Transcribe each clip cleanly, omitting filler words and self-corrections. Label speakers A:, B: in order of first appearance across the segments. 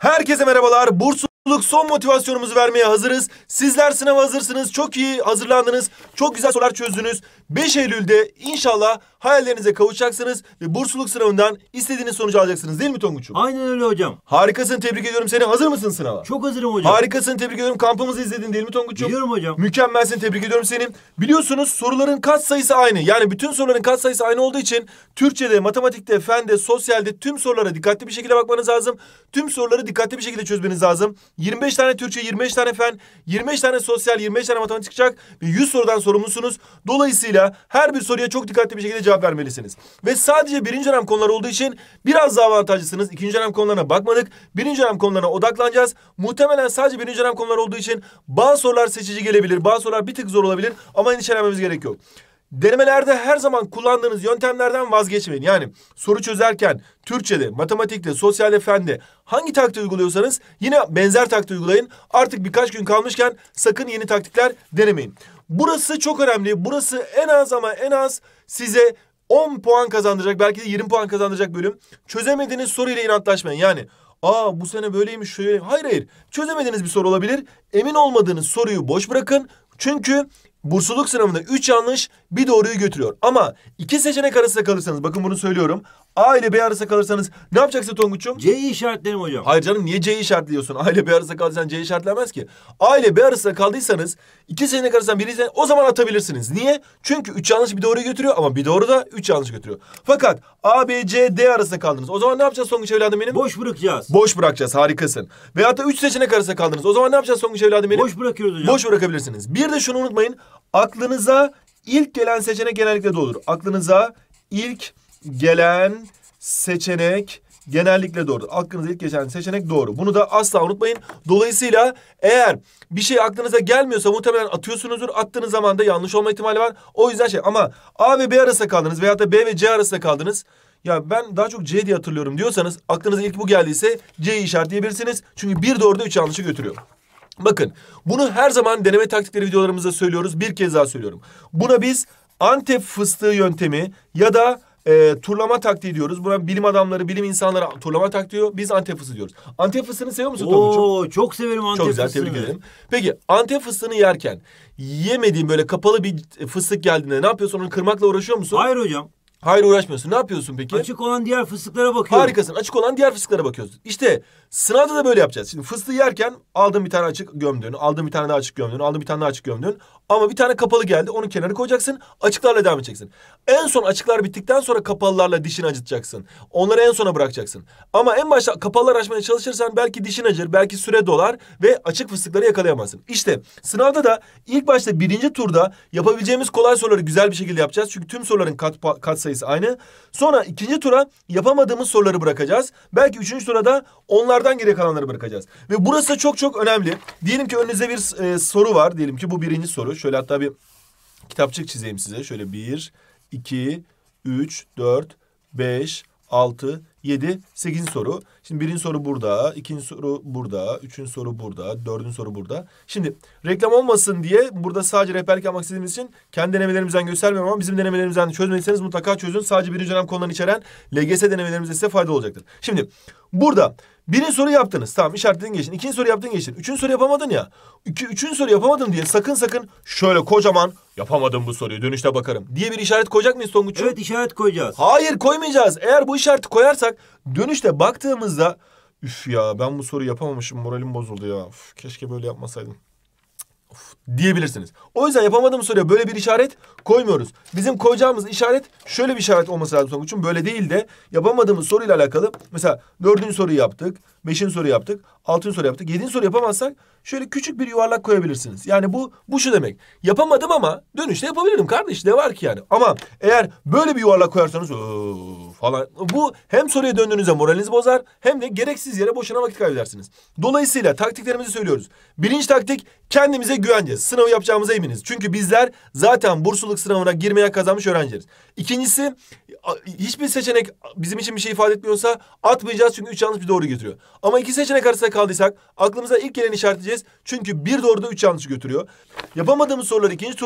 A: Herkese merhabalar. Bursluluk son motivasyonumuzu vermeye hazırız. Sizler sınava hazırsınız. Çok iyi hazırlandınız. Çok güzel sorular çözdünüz. 5 Eylül'de inşallah hayallerinize kavuşacaksınız ve bursluluk sınavından istediğiniz sonucu alacaksınız, değil mi Tonguç'um?
B: Aynen öyle hocam.
A: Harikasın, tebrik ediyorum seni. Hazır mısın sınava?
B: Çok hazırım hocam.
A: Harikasın, tebrik ediyorum. Kampımızı izledin, değil mi Tonguç'um?
B: Biliyorum hocam.
A: Mükemmelsin, tebrik ediyorum seni. Biliyorsunuz soruların katsayısı aynı. Yani bütün soruların katsayısı aynı olduğu için Türkçe'de, matematikte, fende, sosyalde tüm sorulara dikkatli bir şekilde bakmanız lazım. Tüm soruları dikkatli bir şekilde çözmeniz lazım. 25 tane Türkçe, 25 tane fen, 25 tane sosyal, 25 tane matematik çıkacak ve 100 sorudan sorumlusunuz. Dolayısıyla her bir soruya çok dikkatli bir şekilde cevap vermelisiniz. Ve sadece birinci dönem konuları olduğu için biraz daha avantajlısınız. İkinci dönem konularına bakmadık. Birinci dönem konularına odaklanacağız. Muhtemelen sadece birinci dönem konuları olduğu için bazı sorular seçici gelebilir. Bazı sorular bir tık zor olabilir ama endişelenmemiz gerek yok. Denemelerde her zaman kullandığınız yöntemlerden vazgeçmeyin. Yani soru çözerken Türkçe'de, matematikte, sosyalde, fende hangi taktiği uyguluyorsanız yine benzer taktiği uygulayın. Artık birkaç gün kalmışken sakın yeni taktikler denemeyin. Burası çok önemli. Burası en az ama en az size 10 puan kazandıracak, belki de 20 puan kazandıracak bölüm. Çözemediğiniz soruyla inatlaşmayın. Yani bu sene böyleymiş şöyle. Hayır. Çözemediğiniz bir soru olabilir. Emin olmadığınız soruyu boş bırakın. Çünkü bursluluk sınavında 3 yanlış bir doğruyu götürüyor. Ama 2 seçenek arasında kalırsanız, bakın bunu söylüyorum. A ile B arasında kalırsanız ne yapacaksın Tonguç'um?
B: C'yi işaretlerim hocam.
A: Hayır canım, niye C'yi işaretliyorsun? A ile B arasında kaldıysan C işaretlenmez ki. A ile B arasında kaldıysanız 2 seçenek arasından birini o zaman atabilirsiniz. Niye? Çünkü 3 yanlış bir doğruyu götürüyor ama bir doğru da 3 yanlış götürüyor. Fakat A, B, C, D arasında kaldınız. O zaman ne yapacağız Tonguç evladım benim?
B: Boş bırakacağız.
A: Boş bırakacağız, harikasın. Veyahut da 3 seçenek arasında kaldınız. O zaman ne yapacağız Tonguç evladım benim?
B: Boş bırakıyoruz hocam.
A: Boş bırakabilirsiniz. Bir de şunu unutmayın. Aklınıza ilk gelen seçenek genellikle doğrudur. Aklınıza ilk gelen seçenek genellikle doğrudur. Aklınıza ilk geçen seçenek doğru. Bunu da asla unutmayın. Dolayısıyla eğer bir şey aklınıza gelmiyorsa muhtemelen atıyorsunuzdur. Attığınız zaman da yanlış olma ihtimali var. O yüzden ama A ve B arasında kaldınız veyahut da B ve C arasında kaldınız. Ya ben daha çok C diye hatırlıyorum diyorsanız, aklınıza ilk bu geldiyse C'yi işaretleyebilirsiniz. Çünkü bir doğruda 3 yanlışı götürüyor. Bakın, bunu her zaman deneme taktikleri videolarımızda söylüyoruz. Bir kez daha söylüyorum. Buna biz Antep fıstığı yöntemi ya da turlama taktiği diyoruz. Buna bilim adamları, bilim insanları turlama taktiği diyor. Biz Antep fıstığı diyoruz. Antep fıstığını seviyor musun Tonguç'um?
B: Çok severim Antep
A: fıstığını. Çok güzel, tebrik ederim. Peki Antep fıstığını yerken yemediğin böyle kapalı bir fıstık geldiğinde ne yapıyorsun? Onu kırmakla uğraşıyor musun?
B: Hayır hocam.
A: Hayır, uğraşmıyorsun. Ne yapıyorsun peki?
B: Açık olan diğer fıstıklara bakıyorum.
A: Harikasın. Açık olan diğer fıstıklara bakıyorsun. İşte sınavda da böyle yapacağız. Şimdi fıstığı yerken aldın bir tane açık gömdün. Aldın bir tane daha açık gömdün. Aldın bir tane daha açık gömdün. Ama bir tane kapalı geldi. Onu kenara koyacaksın. Açıklarla devam edeceksin. En son açıklar bittikten sonra kapalılarla dişini acıtacaksın. Onları en sona bırakacaksın. Ama en başta kapalılar açmaya çalışırsan belki dişin acır. Belki süre dolar ve açık fıstıkları yakalayamazsın. İşte sınavda da ilk başta birinci turda yapabileceğimiz kolay soruları güzel bir şekilde yapacağız. Çünkü tüm soruların kat sayısı aynı. Sonra ikinci tura yapamadığımız soruları bırakacağız. Belki üçüncü tura da onlardan geriye kalanları bırakacağız. Ve burası çok çok önemli. Diyelim ki önünüzde bir soru var. Diyelim ki bu birinci soru. Şöyle hatta bir kitapçık çizeyim size. Şöyle 1, 2, 3, 4, 5, 6, 7, 8. soru. Şimdi birinci soru burada, ikinci soru burada, üçüncü soru burada, dördüncü soru burada. Şimdi reklam olmasın diye burada sadece rehberlik yapmak istediğimiz için kendi denemelerimizden göstermiyorum ama bizim denemelerimizden çözmediyseniz mutlaka çözün. Sadece birinci dönem konularını içeren LGS denemelerimizde size faydalı olacaktır. Şimdi burada birinci soru yaptınız. Tamam, işaretledin geçtin. İkinci soru yaptın geçtin. Üçüncü soru yapamadın ya. Üçüncü soru yapamadım diye sakın şöyle kocaman yapamadım bu soruyu, dönüşte bakarım diye bir işaret koyacak mıyız Tonguç'um?
B: Evet, işaret koyacağız.
A: Hayır, koymayacağız. Eğer bu işareti koyarsak dönüşte baktığımızda üf ya ben bu soruyu yapamamışım, moralim bozuldu ya. Üf, keşke böyle yapmasaydım. Diyebilirsiniz. O yüzden yapamadığım soruya böyle bir işaret koymuyoruz. Bizim koyacağımız işaret şöyle bir işaret olması lazım Tonguç'um. Böyle değil de yapamadığımız soruyla alakalı. Mesela 4. soruyu yaptık. 5. soru yaptık. 6. soru yaptık. 7. soru yapamazsak şöyle küçük bir yuvarlak koyabilirsiniz. Yani bu şu demek. Yapamadım ama dönüşte yapabilirim kardeş. Ne var ki yani? Ama eğer böyle bir yuvarlak koyarsanız falan, bu hem soruya döndüğünüzde moralinizi bozar hem de gereksiz yere boşuna vakit kaybedersiniz. Dolayısıyla taktiklerimizi söylüyoruz. Birinci taktik, kendimize güveneceğiz. Sınavı yapacağımıza eminiz. Çünkü bizler zaten bursluluk sınavına girmeye kazanmış öğrencileriz. İkincisi, hiçbir seçenek bizim için bir şey ifade etmiyorsa atmayacağız çünkü 3 yanlış bir doğru getiriyor. Ama 2 seçenek arasında kaldıysak aklımıza ilk geleni işaretleyeceğiz. Çünkü bir doğru da 3 yanlış götürüyor. Yapamadığımız soruları ikinci turda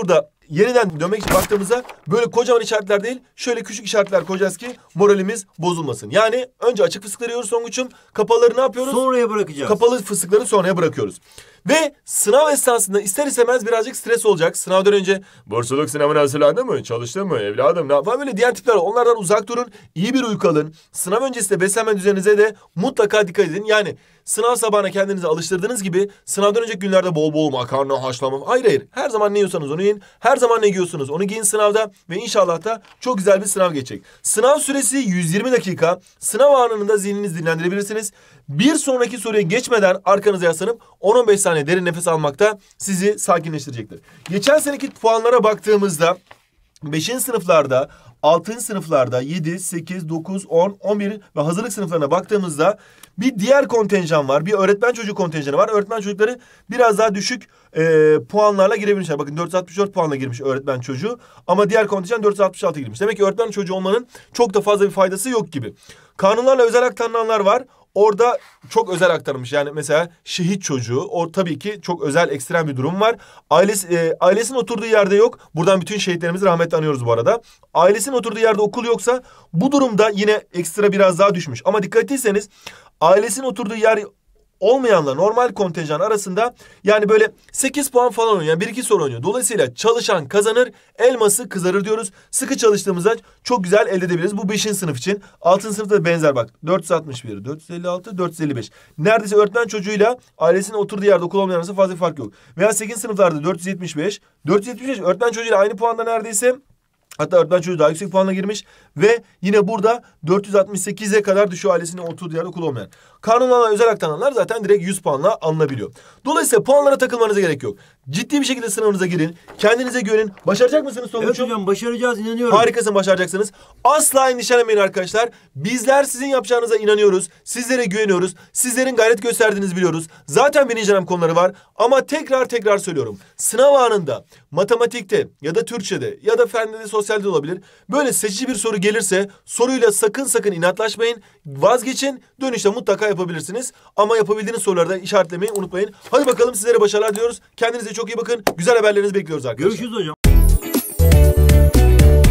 A: yeniden dönmek için baktığımızda böyle kocaman işaretler değil, şöyle küçük işaretler koyacağız ki moralimiz bozulmasın. Yani önce açık fıstıkları yiyoruz Tonguç'um. Kapalıları ne yapıyoruz?
B: Sonraya bırakacağız.
A: Kapalı fıstıkları sonraya bırakıyoruz. Ve sınav esnasında ister istemez birazcık stres olacak. Sınavdan önce bursluluk sınavına hazırlandın mı? Çalıştın mı? Evladım ne yapalım? Böyle diğer tipler var. Onlardan uzak durun. İyi bir uyku alın. Sınav öncesinde beslenme düzeninize de mutlaka dikkat edin. Yani sınav sabahına kendinizi alıştırdığınız gibi sınavdan önceki günlerde bol bol makarna, haşlama. Hayır. Her zaman ne yiyorsanız onu yiyin. Her zaman ne giyiyorsunuz onu giyin sınavda. Ve inşallah da çok güzel bir sınav geçecek. Sınav süresi 120 dakika. Sınav anında zihninizi dinlendirebilirsiniz. Bir sonraki soruya geçmeden arkanıza yaslanıp 10-15 saniye derin nefes almak da sizi sakinleştirecektir. Geçen seneki puanlara baktığımızda 5. sınıflarda, 6. sınıflarda, 7, 8, 9, 10, 11 ve hazırlık sınıflarına baktığımızda bir diğer kontenjan var. Bir öğretmen çocuğu kontenjanı var. Öğretmen çocukları biraz daha düşük puanlarla girebilmişler. Bakın 464 puanla girmiş öğretmen çocuğu ama diğer kontenjan 466 girmiş. Demek ki öğretmen çocuğu olmanın çok da fazla bir faydası yok gibi. Kanunlarla özel aktarılanlar var. Orada çok özel aktarılmış. Yani mesela şehit çocuğu. O tabii ki çok özel ekstrem bir durum var. Ailesinin oturduğu yerde yok. Buradan bütün şehitlerimizi rahmetle anıyoruz bu arada. Ailesinin oturduğu yerde okul yoksa bu durumda yine ekstra biraz daha düşmüş. Ama dikkat ettiyseniz ailesinin oturduğu yer olmayanla normal kontenjan arasında yani böyle 8 puan falan oynuyor. Yani 1-2 soru oynuyor. Dolayısıyla çalışan kazanır, elması kızarır diyoruz. Sıkı çalıştığımızda çok güzel elde edebiliriz. Bu 5. sınıf için. 6. sınıfta da benzer bak. 461, 456, 455. Neredeyse öğretmen çocuğuyla ailesinin oturduğu yerde okul olmayan arasında fazla bir fark yok. Veya 8. sınıflarda 475. 475 öğretmen çocuğuyla aynı puanda neredeyse. Hatta öğretmen çocuğu daha yüksek puanla girmiş ve yine burada 468'e kadar düşüyor ailesinin oturduğu yerde okul olmayan. Kanunlarla özel aktaranlar zaten direkt 100 puanla alınabiliyor. Dolayısıyla puanlara takılmanıza gerek yok. Ciddi bir şekilde sınavınıza girin. Kendinize güvenin. Başaracak mısınız Tonguç'um?
B: Evet hocam başaracağız inanıyorum.
A: Harikasın başaracaksınız. Asla endişelenmeyin arkadaşlar. Bizler sizin yapacağınıza inanıyoruz. Sizlere güveniyoruz. Sizlerin gayret gösterdiğinizi biliyoruz. Zaten birinci dönem konuları var. Ama tekrar söylüyorum. Sınav anında matematikte ya da Türkçe'de ya da fende de sosyalde de olabilir. Böyle seçici bir soru gelirse soruyla sakın inatlaşmayın. Vazgeçin. Dönüşte mutlaka yapabilirsiniz. Ama yapabildiğiniz soruları da işaretlemeyi unutmayın. Hadi bakalım sizlere başarılar diliyoruz. Kendinize çok iyi bakın. Güzel haberlerinizi bekliyoruz arkadaşlar.
B: Görüşürüz hocam.